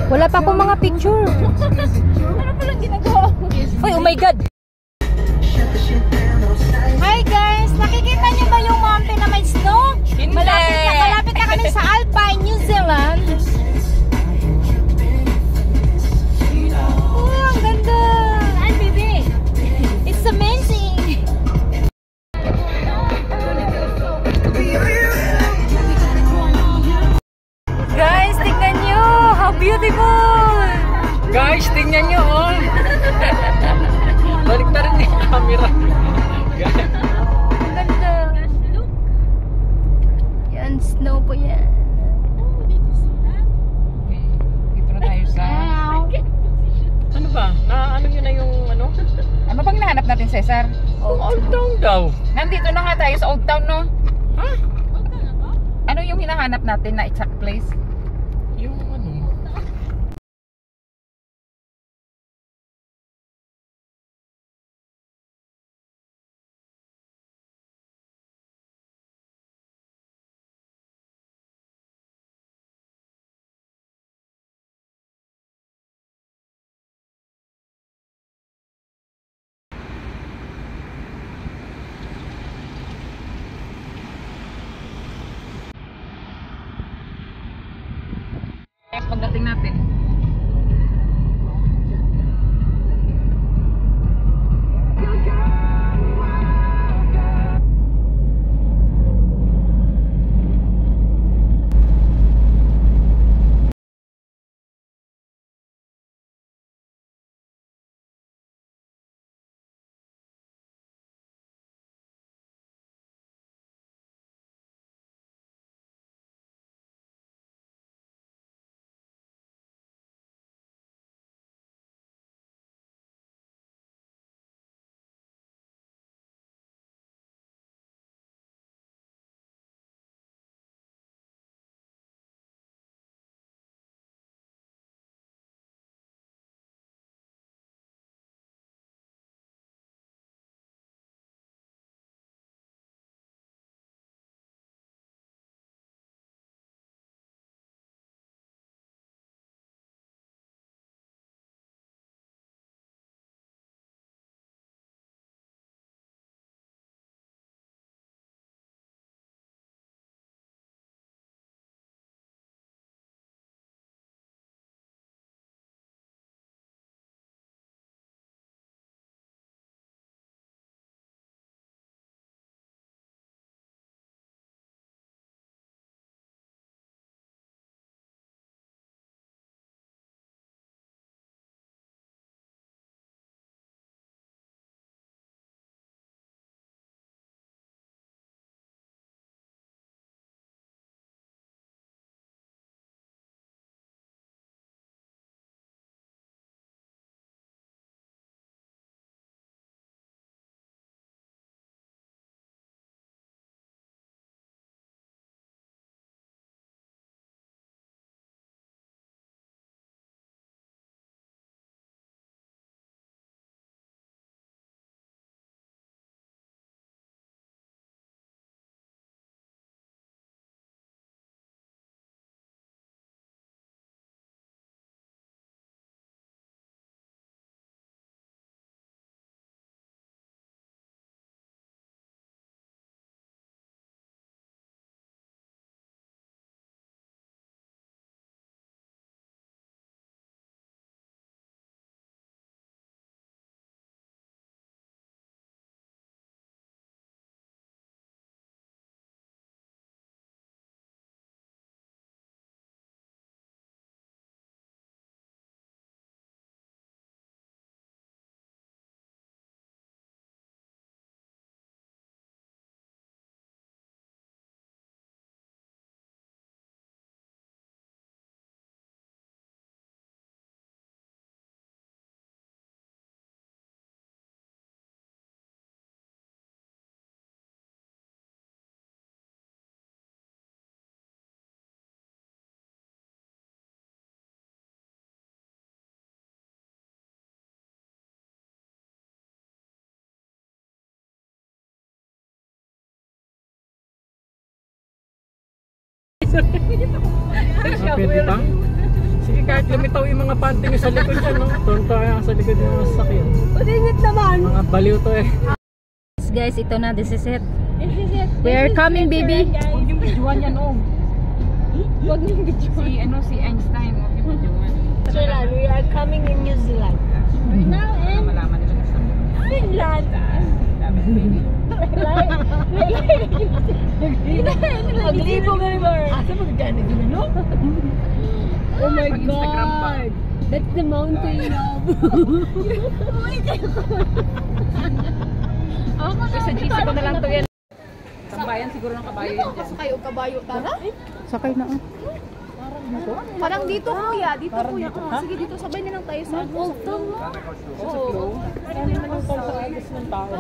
Wala pa akong mga picture. Ano palang ginagawa mo? Uy, oh my God! Hi guys! Nakikita niyo ba yung mountain na may snow? Hindi! Malapit na kami sa Alpine, New Zealand. Oh, ang ganda! Ay, baby! It's amazing! Guys, tingnan nyo! How beautiful! Guys, tingnan nyo oh! Balik na rin yung camera. Ang ganda! Yan, snow po yan. Dito na tayo sa... Ano ba? Ano nyo na yung ano? Ano bang nahanap natin, Cesar? Old Town daw. Nandito na nga tayo sa Old Town, no? Ha? Ano yung hinahanap natin na exact place? Yung ano? Pagdating natin. Pwede pa? Sige, kahit lumitaw yung mga panty nyo sa likod dyan, no? Tonto yan sa likod ng sasakyan. Pag-ingat naman. Mga baliw to eh. Guys, ito na. This is it. We are coming, baby. Huwag yung videoan yan, oh. Huwag niyong videoan. Si Einstein, huwag yung videoan. Zealand. We are coming in New Zealand. Right now in Malaman nila na sa Finland. Maglibong river. Asa magkano din, no? Oh my God. That's the mountain of... Oh my God. Sa GC ko na lang to yan. Tambayan siguro ng kabayo yan dyan. Sakay o kabayo, tara? Sakay na. Parang dito, kuya. Dito, kuya. Sige, dito. Sabay na lang tayo sa Old Town. Oo. Ano naman yung sa agos ng tao?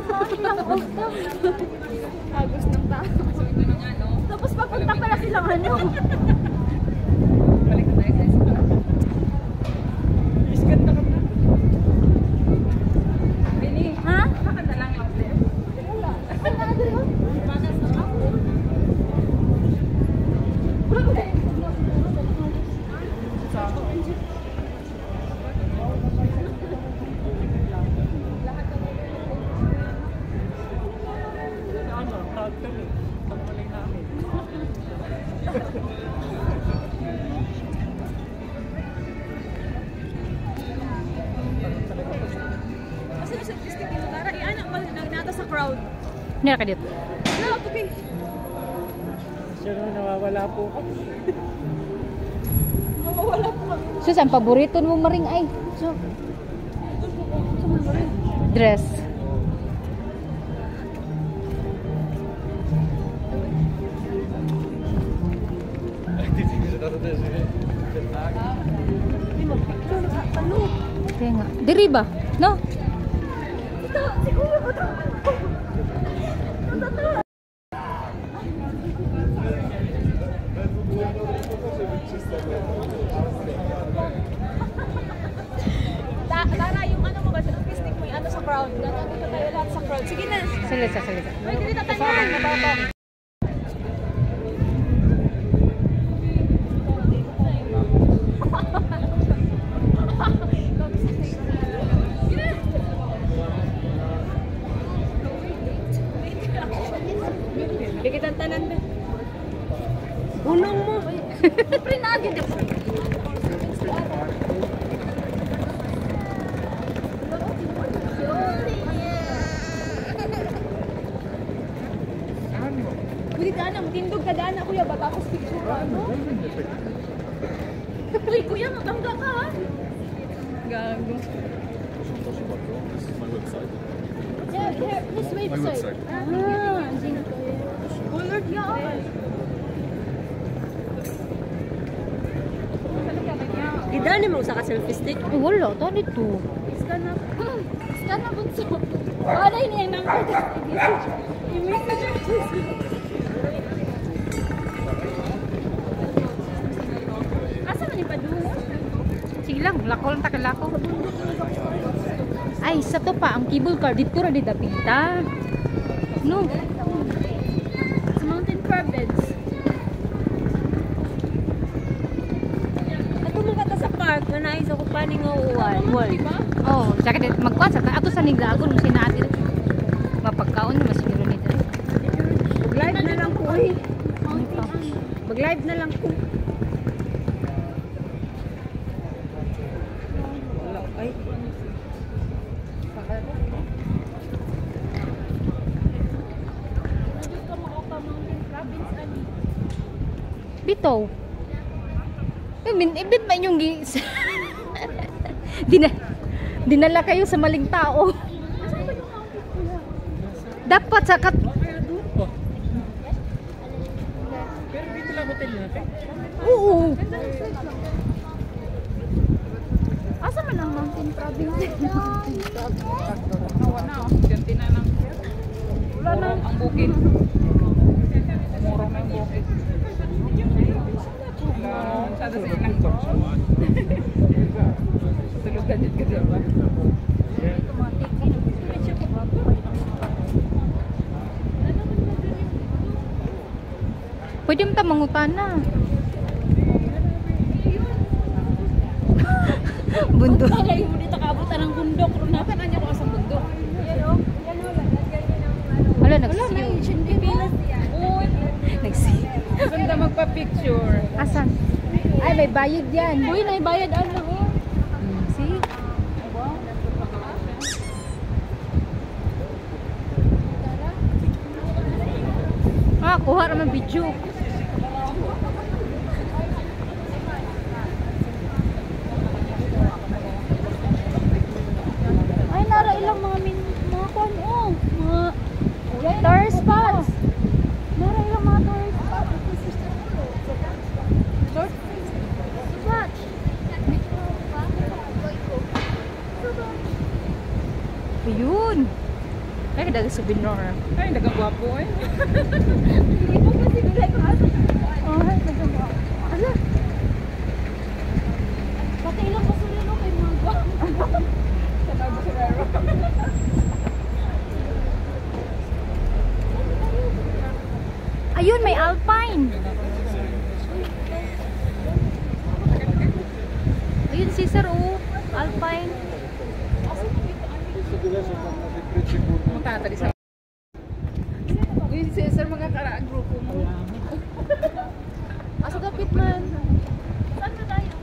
Agos ng tao. Tapos pagpunta pala silang ano. Balik na tayo sa isa. Iskat na ka na. Bini, Ha? kakanta lang out there. Kasi yung statistic nila, tara, i-anak ba nata sa crowd? Hindi ka dito. No, okay. Siya na nawawala po. Nawawala po kami. Sus, ang paborito mo maring ay. So, dress. Kaya nga. Diri ba? No? Ito, siguro ko ito. Lara, yung ano mo ba, sa statistic mo, yung ano sa crowd. Nandito tayo lahat sa crowd. Sige na. Salita, salita. Ay, dili tatangan. Bigitan tanan ba? Unong mo. Pre na agad. Pwede ka na, matindog ka dana kuya, ba tapos picture ka ano? Uy kuya, matangga ka ha? Gago. Yeah, here, this website. Colored yan. Idani mo sa ka-selfie stick? Ay, wala. Ito dito. Scan na. Scan na bunso. Wala yun yung number. Asa man yung padulo? Sige lang. Lako lang takalako. Ay, sa to pa. Ang cable car. Dito ra di dapita. No. Sa mountain carbeds. Ato mo kata sa park, manay sa kupani nga uwan. Diba? Oh, saka magkuhan sa ato sa niglagon si natin. Mapagkaon mo siguro nito. Mag-live na lang ko eh. Mag-live na lang ko. Wala, ay. Bitaw. Ibit ba yung dinala kayo sa maling tao. Dapat sa kat... Pero dito lang hotel natin. Oo. Asa man ang mountain province? Nawa na. Ganti na lang. Wala na. Ang bukid. Murong na yung bukid. Sada sa ilang ko. Tulugan dito ka diba? Pwede mo ta mangutana. Bundok. Bagay mo dito kaabutan ng bundok. Runakan na niya ko sa bundok. Wala, Wala na nagsiyo. yung chindipilas yan. Uy. Nagsiyo. Ganda magpa-picture. Asan? Ay, may bayad yan. Uy, naibayad ang lang. Oh. See? Ah, kuha naman video. Ay, nara ilang mga mga kon oh. Mga tourist spots. Nara ilang mga tourist spots. Tourist spots. Ayun. Ay, dagang souvenir. Ay, nagagwapo eh. Ala. Pati ilang kasulino kay mga gwa. Ayun, may alpine. Ayun, Cesar, oh. Alpine. Magtatali sa... Uy, si Cesar, mga karaan grupo mo. Asa dapit man. Saan na tayo?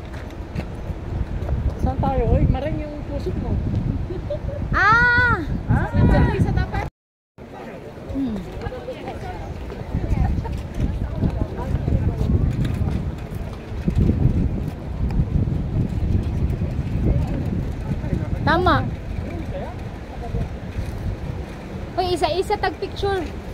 Saan tayo? Uy, maring yung pusok mo. Ah! Sa tapat. Tama. Uy, isa-isa tag picture.